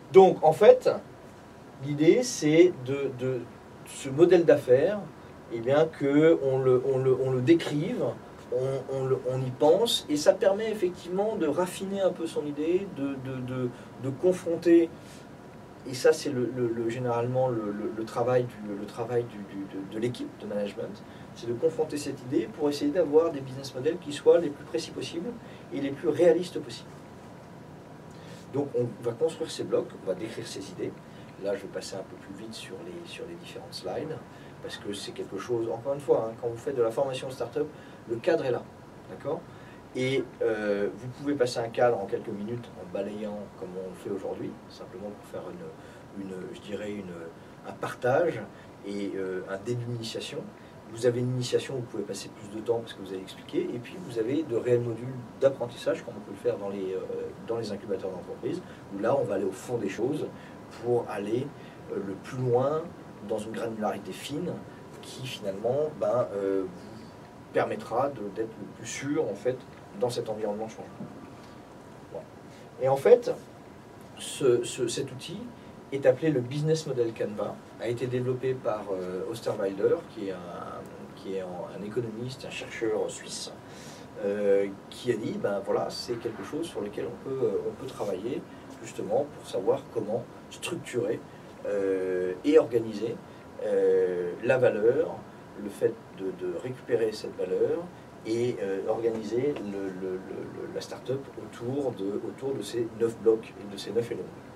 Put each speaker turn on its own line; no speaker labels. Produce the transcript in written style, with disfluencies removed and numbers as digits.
Donc, en fait, l'idée, c'est de ce modèle d'affaires, eh bien, on le décrive, on y pense, et ça permet effectivement de raffiner un peu son idée, de confronter, et ça c'est généralement le travail, de l'équipe de management, c'est de confronter cette idée pour essayer d'avoir des business models qui soient les plus précis possibles et les plus réalistes possibles. Donc on va construire ces blocs, on va décrire ces idées. Là, je vais passer un peu plus vite sur les différentes slides, parce que c'est quelque chose, encore une fois, hein, quand vous faites de la formation startup, le cadre est là, d'accord? Et vous pouvez passer un cadre en quelques minutes en balayant comme on le fait aujourd'hui, simplement pour faire je dirais un partage et un début d'initiation. Vous avez une initiation, vous pouvez passer plus de temps parce que vous avez expliqué, et puis vous avez de réels modules d'apprentissage, comme on peut le faire dans les incubateurs d'entreprise, où là on va aller au fond des choses pour aller le plus loin dans une granularité fine qui finalement vous permettra d'être le plus sûr en fait dans cet environnement de changement. Bon. Et en fait, cet outil est appelé le Business Model Canva, a été développé par Osterwalder, qui est un économiste, un chercheur suisse, qui a dit, ben voilà, c'est quelque chose sur lequel on peut travailler justement pour savoir comment structurer et organiser la valeur, le fait de récupérer cette valeur et organiser la start-up autour de ces 9 blocs et de ces 9 éléments.